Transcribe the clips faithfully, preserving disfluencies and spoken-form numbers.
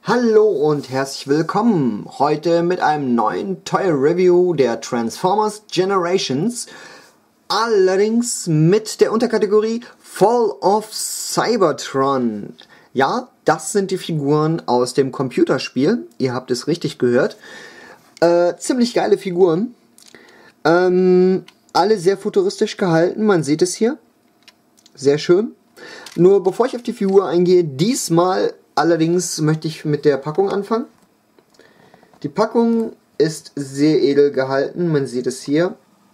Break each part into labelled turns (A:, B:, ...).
A: Hallo und herzlich willkommen heute mit einem neuen Toy Review der Transformers Generations, allerdings mit der Unterkategorie Fall of Cybertron. Ja, das sind die Figuren aus dem Computerspiel, ihr habt es richtig gehört. Äh, ziemlich geile Figuren, ähm, alle sehr futuristisch gehalten, man sieht es hier, sehr schön. Nur bevor ich auf die Figur eingehe, diesmal allerdings möchte ich mit der Packung anfangen. Die Packung ist sehr edel gehalten, man sieht es hier.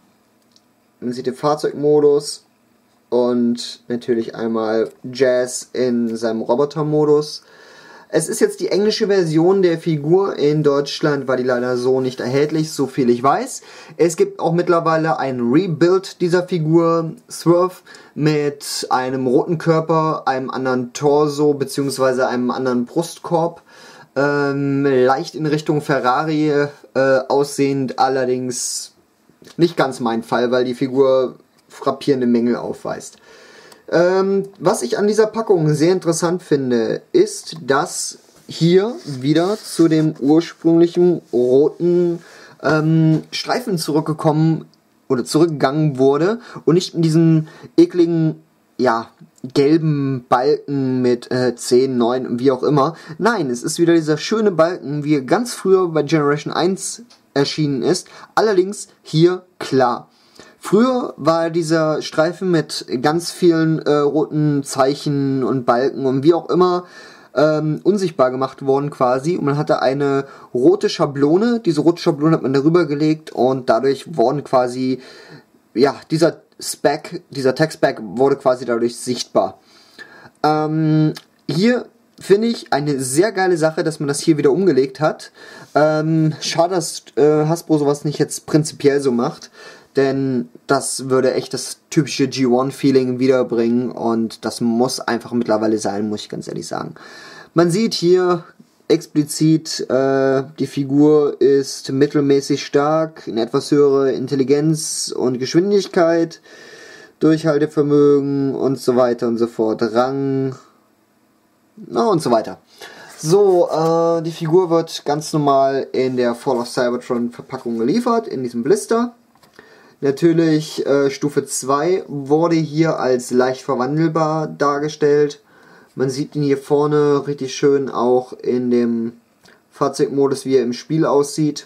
A: Man sieht den Fahrzeugmodus und natürlich einmal Jazz in seinem Robotermodus. Es ist jetzt die englische Version der Figur. In Deutschland war die leider so nicht erhältlich, so viel ich weiß. Es gibt auch mittlerweile ein Rebuild dieser Figur, Swerve, mit einem roten Körper, einem anderen Torso bzw. einem anderen Brustkorb. Ähm, leicht in Richtung Ferrari äh, aussehend, allerdings nicht ganz mein Fall, weil die Figur frappierende Mängel aufweist. Ähm, was ich an dieser Packung sehr interessant finde, ist, dass hier wieder zu dem ursprünglichen roten ähm, Streifen zurückgekommen oder zurückgegangen wurde und nicht in diesen ekligen, ja, gelben Balken mit äh, zehn, neun und wie auch immer. Nein, es ist wieder dieser schöne Balken, wie er ganz früher bei Generation eins erschienen ist, allerdings hier klar. Früher war dieser Streifen mit ganz vielen äh, roten Zeichen und Balken und wie auch immer ähm, unsichtbar gemacht worden quasi. Und man hatte eine rote Schablone. Diese rote Schablone hat man darüber gelegt und dadurch wurden quasi, ja, dieser Spec, dieser Text-Spec wurde quasi dadurch sichtbar. Ähm, hier finde ich eine sehr geile Sache, dass man das hier wieder umgelegt hat. Ähm, schade, dass äh, Hasbro sowas nicht jetzt prinzipiell so macht. Denn das würde echt das typische G eins Feeling wiederbringen und das muss einfach mittlerweile sein, muss ich ganz ehrlich sagen. Man sieht hier explizit, äh, die Figur ist mittelmäßig stark, eine etwas höhere Intelligenz und Geschwindigkeit, Durchhaltevermögen und so weiter und so fort, Rang, na und so weiter. So, äh, die Figur wird ganz normal in der Fall of Cybertron Verpackung geliefert, in diesem Blister. Natürlich äh, Stufe zwei wurde hier als leicht verwandelbar dargestellt. Man sieht ihn hier vorne richtig schön auch in dem Fahrzeugmodus, wie er im Spiel aussieht.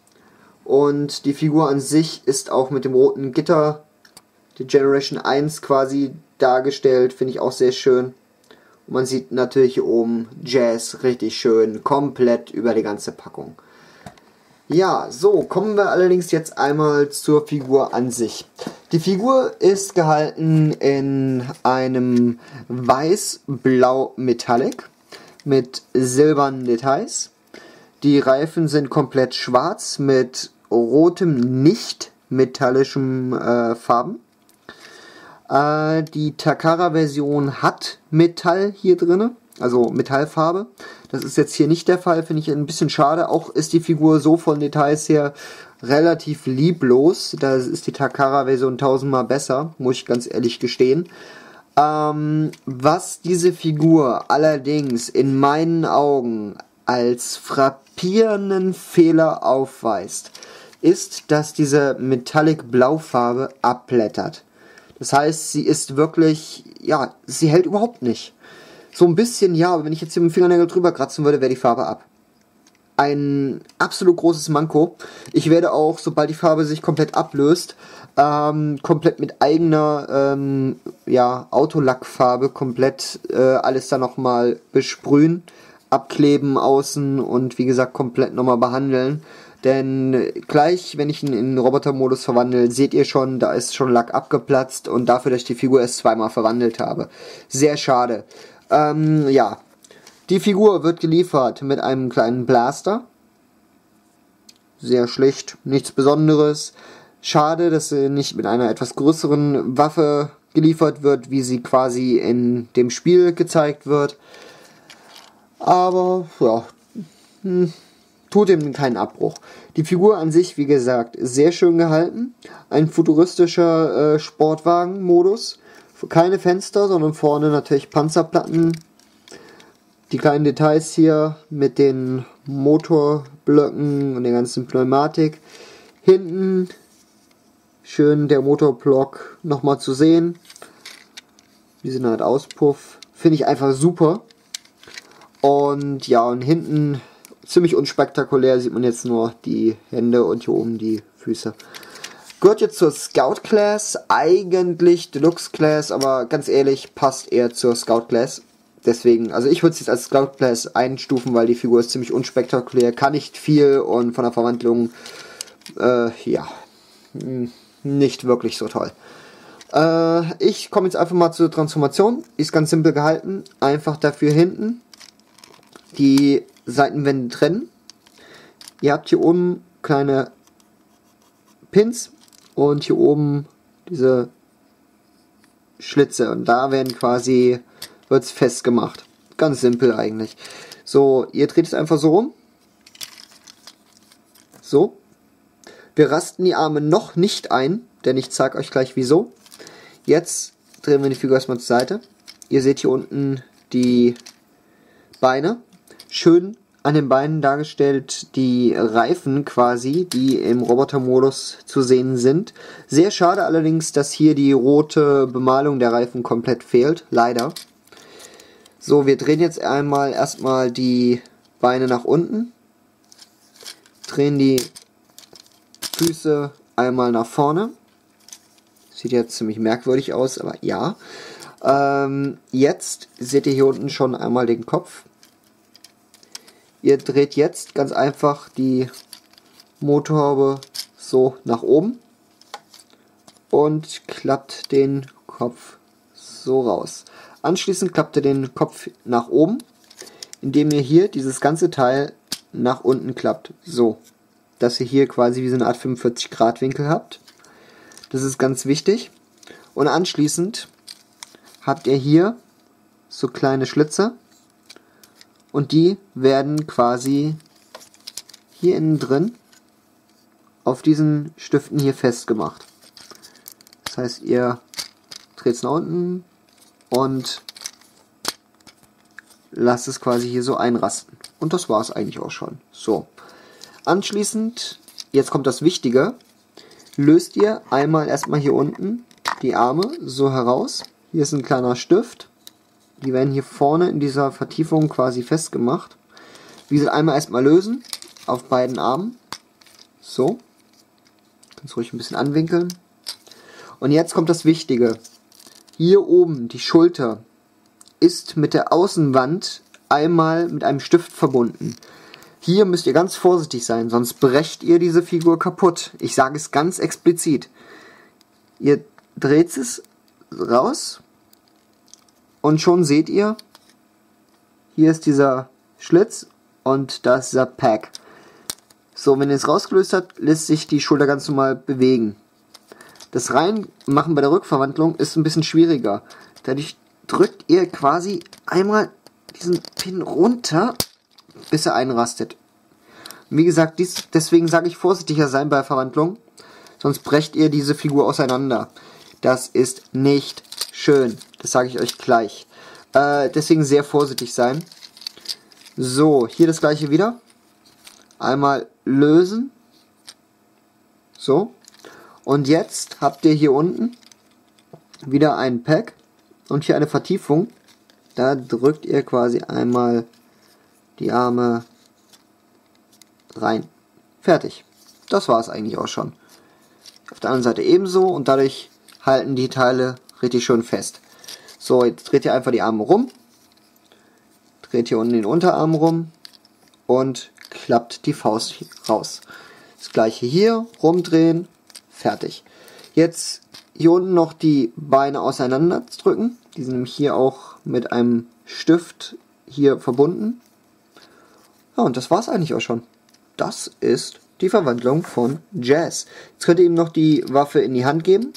A: Und die Figur an sich ist auch mit dem roten Gitter, die Generation eins quasi dargestellt, finde ich auch sehr schön. Und man sieht natürlich hier oben Jazz richtig schön, komplett über die ganze Packung. Ja, so, kommen wir allerdings jetzt einmal zur Figur an sich. Die Figur ist gehalten in einem weiß-blau Metallic mit silbernen Details. Die Reifen sind komplett schwarz mit rotem, nicht metallischem äh, Farben. Äh, die Takara-Version hat Metall hier drin, also Metallfarbe. Das ist jetzt hier nicht der Fall, finde ich ein bisschen schade. Auch ist die Figur so von Details her relativ lieblos. Da ist die Takara-Version tausendmal besser, muss ich ganz ehrlich gestehen. Ähm, was diese Figur allerdings in meinen Augen als frappierenden Fehler aufweist, ist, dass diese Metallic-Blaufarbe abblättert. Das heißt, sie ist wirklich, ja, sie hält überhaupt nicht. So ein bisschen, ja, aber wenn ich jetzt hier mit dem Fingernagel drüber kratzen würde, wäre die Farbe ab. Ein absolut großes Manko. Ich werde auch, sobald die Farbe sich komplett ablöst, ähm, komplett mit eigener ähm, ja, Autolackfarbe komplett äh, alles da nochmal besprühen, abkleben außen und wie gesagt komplett nochmal behandeln. Denn gleich, wenn ich ihn in den Robotermodus verwandle, seht ihr schon, da ist schon Lack abgeplatzt und dafür, dass ich die Figur erst zweimal verwandelt habe. Sehr schade. Ähm, ja, die Figur wird geliefert mit einem kleinen Blaster. Sehr schlicht, nichts Besonderes. Schade, dass sie nicht mit einer etwas größeren Waffe geliefert wird, wie sie quasi in dem Spiel gezeigt wird. Aber, ja, hm, tut ihm keinen Abbruch. Die Figur an sich, wie gesagt, sehr schön gehalten. Ein futuristischer äh, Sportwagen-Modus. Keine Fenster, sondern vorne natürlich Panzerplatten. Die kleinen Details hier mit den Motorblöcken und der ganzen Pneumatik. Hinten schön der Motorblock nochmal zu sehen. Diese Art Auspuff. Finde ich einfach super. Und ja, und hinten ziemlich unspektakulär sieht man jetzt nur die Hände und hier oben die Füße. Gehört jetzt zur Scout Class, eigentlich Deluxe Class, aber ganz ehrlich, passt eher zur Scout Class. Deswegen, also ich würde es jetzt als Scout Class einstufen, weil die Figur ist ziemlich unspektakulär, kann nicht viel und von der Verwandlung, äh, ja, nicht wirklich so toll. Äh, ich komme jetzt einfach mal zur Transformation, ist ganz simpel gehalten, einfach dafür hinten die Seitenwände trennen. Ihr habt hier oben kleine Pins und hier oben diese Schlitze und da werden quasi wird es festgemacht. Ganz simpel eigentlich. So, ihr dreht es einfach so rum. So. Wir rasten die Arme noch nicht ein, denn ich zeige euch gleich wieso. Jetzt drehen wir die Figur erstmal zur Seite. Ihr seht hier unten die Beine. Schön an den Beinen dargestellt die Reifen quasi, die im Robotermodus zu sehen sind. Sehr schade allerdings, dass hier die rote Bemalung der Reifen komplett fehlt. Leider. So, wir drehen jetzt einmal erstmal die Beine nach unten. Drehen die Füße einmal nach vorne. Sieht jetzt ziemlich merkwürdig aus, aber ja. Ähm, jetzt seht ihr hier unten schon einmal den Kopf. Ihr dreht jetzt ganz einfach die Motorhaube so nach oben und klappt den Kopf so raus. Anschließend klappt ihr den Kopf nach oben, indem ihr hier dieses ganze Teil nach unten klappt. So, dass ihr hier quasi wie so eine Art fünfundvierzig Grad Winkel habt. Das ist ganz wichtig. Und anschließend habt ihr hier so kleine Schlitze. Und die werden quasi hier innen drin auf diesen Stiften hier festgemacht. Das heißt, ihr dreht es nach unten und lasst es quasi hier so einrasten. Und das war es eigentlich auch schon. So. Anschließend, jetzt kommt das Wichtige, löst ihr einmal erstmal hier unten die Arme so heraus. Hier ist ein kleiner Stift. Die werden hier vorne in dieser Vertiefung quasi festgemacht. Wie gesagt, einmal erstmal lösen auf beiden Armen. So. Kannst ruhig ein bisschen anwinkeln. Und jetzt kommt das Wichtige. Hier oben, die Schulter, ist mit der Außenwand einmal mit einem Stift verbunden. Hier müsst ihr ganz vorsichtig sein, sonst brecht ihr diese Figur kaputt. Ich sage es ganz explizit. Ihr dreht es raus. Und schon seht ihr, hier ist dieser Schlitz und da ist dieser Pack. So, wenn ihr es rausgelöst habt, lässt sich die Schulter ganz normal bewegen. Das Reinmachen bei der Rückverwandlung ist ein bisschen schwieriger. Dadurch drückt ihr quasi einmal diesen Pin runter, bis er einrastet. Wie gesagt, dies, deswegen sage ich vorsichtiger sein bei Verwandlung, sonst brecht ihr diese Figur auseinander. Das ist nicht schön. Das sage ich euch gleich. Äh, deswegen sehr vorsichtig sein. So, hier das gleiche wieder. Einmal lösen. So. Und jetzt habt ihr hier unten wieder ein Pack und hier eine Vertiefung. Da drückt ihr quasi einmal die Arme rein. Fertig. Das war es eigentlich auch schon. Auf der anderen Seite ebenso und dadurch halten die Teile richtig schön fest. So, jetzt dreht ihr einfach die Arme rum, dreht hier unten den Unterarm rum und klappt die Faust raus. Das gleiche hier, rumdrehen, fertig. Jetzt hier unten noch die Beine auseinander drücken. Die sind nämlich hier auch mit einem Stift hier verbunden. Ja, und das war's eigentlich auch schon. Das ist die Verwandlung von Jazz. Jetzt könnt ihr ihm noch die Waffe in die Hand geben.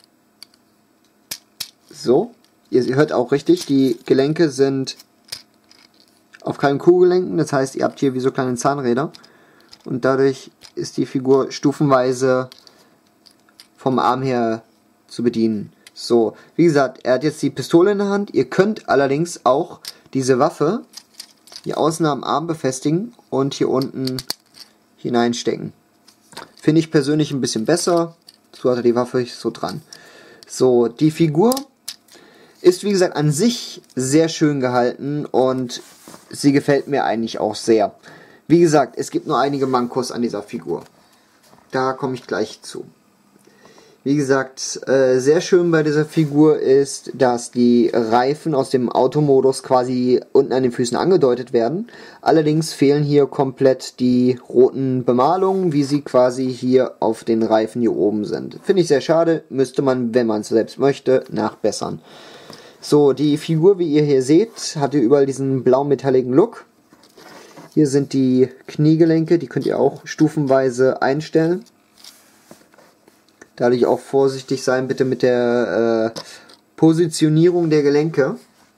A: So, ihr hört auch richtig, die Gelenke sind auf keinen Kuhgelenken, das heißt, ihr habt hier wie so kleine Zahnräder und dadurch ist die Figur stufenweise vom Arm her zu bedienen. So, wie gesagt, er hat jetzt die Pistole in der Hand, ihr könnt allerdings auch diese Waffe hier außen am Arm befestigen und hier unten hineinstecken. Finde ich persönlich ein bisschen besser. So hat er die Waffe so dran. So, die Figur ist wie gesagt an sich sehr schön gehalten und sie gefällt mir eigentlich auch sehr. Wie gesagt, es gibt nur einige Mankos an dieser Figur. Da komme ich gleich zu. Wie gesagt, äh, sehr schön bei dieser Figur ist, dass die Reifen aus dem Automodus quasi unten an den Füßen angedeutet werden. Allerdings fehlen hier komplett die roten Bemalungen, wie sie quasi hier auf den Reifen hier oben sind. Finde ich sehr schade, müsste man, wenn man es selbst möchte, nachbessern. So, die Figur, wie ihr hier seht, hat hier überall diesen blau-metalligen Look. Hier sind die Kniegelenke, die könnt ihr auch stufenweise einstellen. Dadurch auch vorsichtig sein, bitte mit der äh, Positionierung der Gelenke.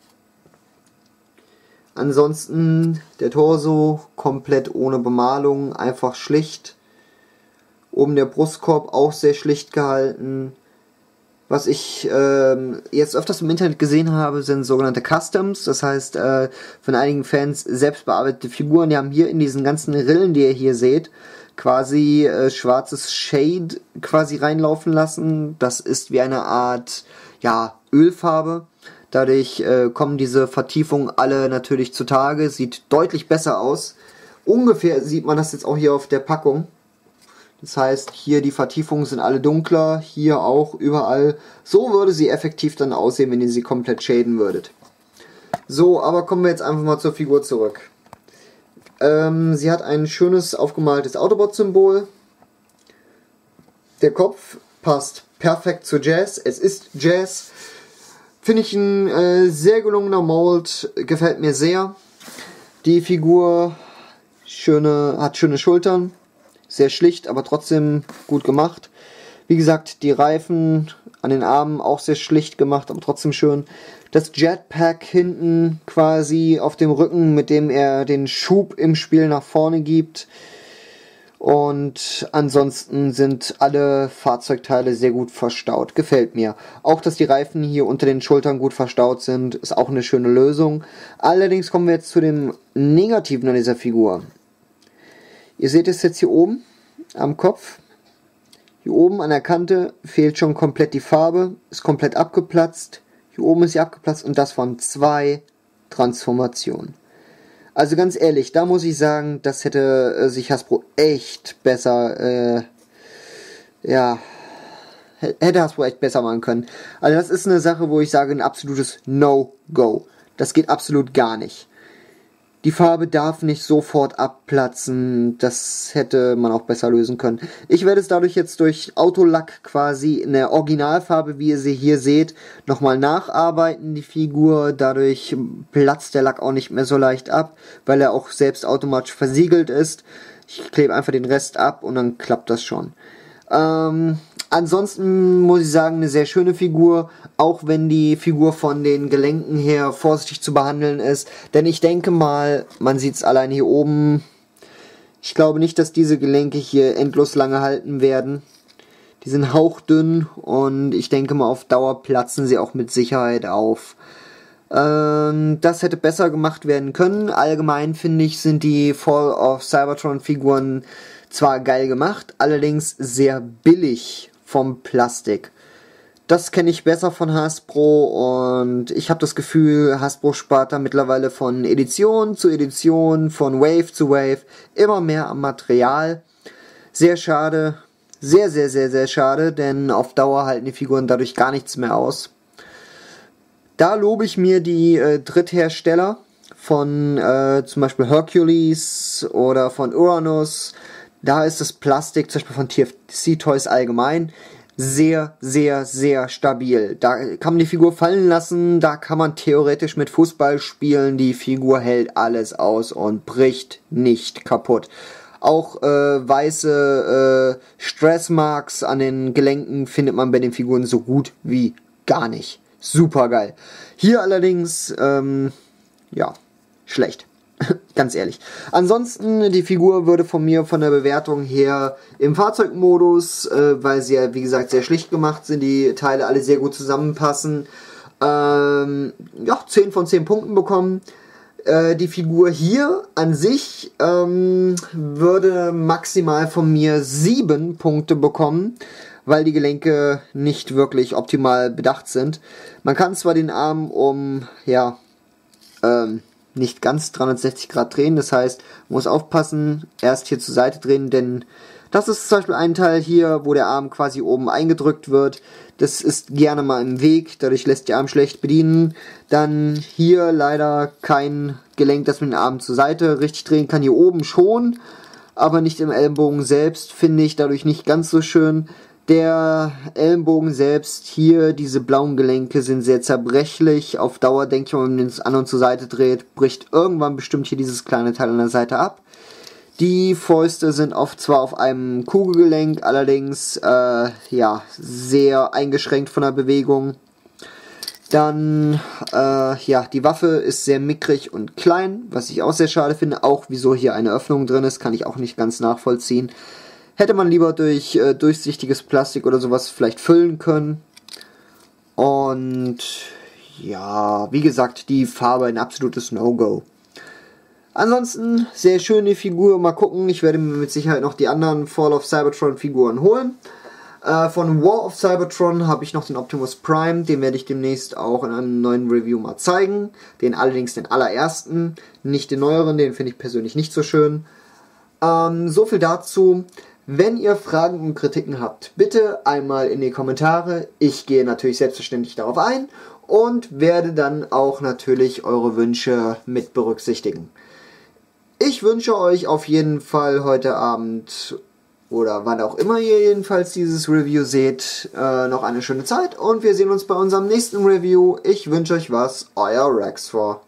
A: Ansonsten der Torso komplett ohne Bemalung, einfach schlicht. Oben der Brustkorb auch sehr schlicht gehalten. Was ich ähm, jetzt öfters im Internet gesehen habe, sind sogenannte Customs. Das heißt, äh, von einigen Fans selbst bearbeitete Figuren. Die haben hier in diesen ganzen Rillen, die ihr hier seht, quasi äh, schwarzes Shade quasi reinlaufen lassen. Das ist wie eine Art, ja, Ölfarbe. Dadurch äh, kommen diese Vertiefungen alle natürlich zutage. Sieht deutlich besser aus. Ungefähr sieht man das jetzt auch hier auf der Packung. Das heißt, hier die Vertiefungen sind alle dunkler, hier auch, überall. So würde sie effektiv dann aussehen, wenn ihr sie komplett shaden würdet. So, aber kommen wir jetzt einfach mal zur Figur zurück. Ähm, sie hat ein schönes aufgemaltes Autobot-Symbol. Der Kopf passt perfekt zu Jazz. Es ist Jazz. Finde ich ein äh, sehr gelungener Mold. Gefällt mir sehr. Die Figur schöne, hat schöne Schultern. Sehr schlicht, aber trotzdem gut gemacht. Wie gesagt, die Reifen an den Armen auch sehr schlicht gemacht, aber trotzdem schön. Das Jetpack hinten quasi auf dem Rücken, mit dem er den Schub im Spiel nach vorne gibt. Und ansonsten sind alle Fahrzeugteile sehr gut verstaut. Gefällt mir. Auch, dass die Reifen hier unter den Schultern gut verstaut sind, ist auch eine schöne Lösung. Allerdings kommen wir jetzt zu dem Negativen an dieser Figur. Ihr seht es jetzt hier oben am Kopf. Hier oben an der Kante fehlt schon komplett die Farbe, ist komplett abgeplatzt. Hier oben ist sie abgeplatzt und das von zwei Transformationen. Also ganz ehrlich, da muss ich sagen, das hätte äh, sich Hasbro echt besser, äh, ja, hätte Hasbro echt besser machen können. Also das ist eine Sache, wo ich sage, ein absolutes No-Go. Das geht absolut gar nicht. Die Farbe darf nicht sofort abplatzen, das hätte man auch besser lösen können. Ich werde es dadurch jetzt durch Autolack quasi in der Originalfarbe, wie ihr sie hier seht, nochmal nacharbeiten, die Figur. Dadurch platzt der Lack auch nicht mehr so leicht ab, weil er auch selbst automatisch versiegelt ist. Ich klebe einfach den Rest ab und dann klappt das schon. Ähm... Ansonsten muss ich sagen, eine sehr schöne Figur, auch wenn die Figur von den Gelenken her vorsichtig zu behandeln ist. Denn ich denke mal, man sieht es allein hier oben, ich glaube nicht, dass diese Gelenke hier endlos lange halten werden. Die sind hauchdünn und ich denke mal, auf Dauer platzen sie auch mit Sicherheit auf. Ähm, das hätte besser gemacht werden können. Allgemein finde ich, sind die Fall of Cybertron Figuren zwar geil gemacht, allerdings sehr billig vom Plastik. Das kenne ich besser von Hasbro und ich habe das Gefühl, Hasbro spart da mittlerweile von Edition zu Edition, von Wave zu Wave immer mehr am Material. Sehr schade, sehr, sehr, sehr, sehr schade, denn auf Dauer halten die Figuren dadurch gar nichts mehr aus. Da lobe ich mir die äh, Dritthersteller von äh, zum Beispiel Hercules oder von Uranus. Da ist das Plastik, zum Beispiel von T F C Toys allgemein, sehr, sehr, sehr stabil. Da kann man die Figur fallen lassen, da kann man theoretisch mit Fußball spielen, die Figur hält alles aus und bricht nicht kaputt. Auch äh, weiße äh, Stressmarks an den Gelenken findet man bei den Figuren so gut wie gar nicht. Super geil. Hier allerdings, ähm, ja, schlecht. Ganz ehrlich. Ansonsten, die Figur würde von mir von der Bewertung her im Fahrzeugmodus, äh, weil sie ja wie gesagt sehr schlicht gemacht sind, die Teile alle sehr gut zusammenpassen, ähm, ja, zehn von zehn Punkten bekommen. Äh, die Figur hier an sich ähm, würde maximal von mir sieben Punkte bekommen, weil die Gelenke nicht wirklich optimal bedacht sind. Man kann zwar den Arm um, ja, ähm, nicht ganz dreihundertsechzig Grad drehen, das heißt, man muss aufpassen, erst hier zur Seite drehen, denn das ist zum Beispiel ein Teil hier, wo der Arm quasi oben eingedrückt wird. Das ist gerne mal im Weg, dadurch lässt der Arm schlecht bedienen. Dann hier leider kein Gelenk, das man den Arm zur Seite richtig drehen kann. Hier oben schon, aber nicht im Ellenbogen selbst, finde ich dadurch nicht ganz so schön. Der Ellenbogen selbst, hier diese blauen Gelenke sind sehr zerbrechlich. Auf Dauer denke ich mal, wenn man den anderen zur Seite dreht, bricht irgendwann bestimmt hier dieses kleine Teil an der Seite ab. Die Fäuste sind oft zwar auf einem Kugelgelenk, allerdings äh, ja, sehr eingeschränkt von der Bewegung. Dann, äh, ja, die Waffe ist sehr mickrig und klein, was ich auch sehr schade finde. Auch wieso hier eine Öffnung drin ist, kann ich auch nicht ganz nachvollziehen. Hätte man lieber durch äh, durchsichtiges Plastik oder sowas vielleicht füllen können. Und ja, wie gesagt, die Farbe ein absolutes No-Go. Ansonsten, sehr schöne Figur, mal gucken, ich werde mir mit Sicherheit noch die anderen Fall of Cybertron Figuren holen. Äh, von War of Cybertron habe ich noch den Optimus Prime, den werde ich demnächst auch in einem neuen Review mal zeigen. Den allerdings den allerersten, nicht den neueren, den finde ich persönlich nicht so schön. Ähm, so viel dazu. Wenn ihr Fragen und Kritiken habt, bitte einmal in die Kommentare. Ich gehe natürlich selbstverständlich darauf ein und werde dann auch natürlich eure Wünsche mit berücksichtigen. Ich wünsche euch auf jeden Fall heute Abend oder wann auch immer ihr jedenfalls dieses Review seht, äh, noch eine schöne Zeit und wir sehen uns bei unserem nächsten Review. Ich wünsche euch was, euer Rexfor.